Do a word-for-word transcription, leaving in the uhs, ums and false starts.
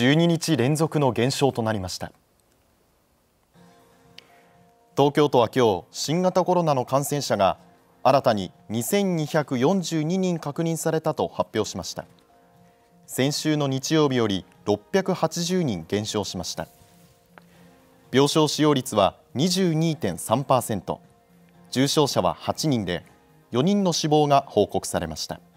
じゅうににち連続の減少となりました。東京都は今日、新型コロナの感染者が新たににせんにひゃくよんじゅうににん確認されたと発表しました。先週の日曜日よりろっぴゃくはちじゅうにん減少しました。病床使用率は にじゅうにてんさんパーセント、重症者ははちにんでよにんの死亡が報告されました。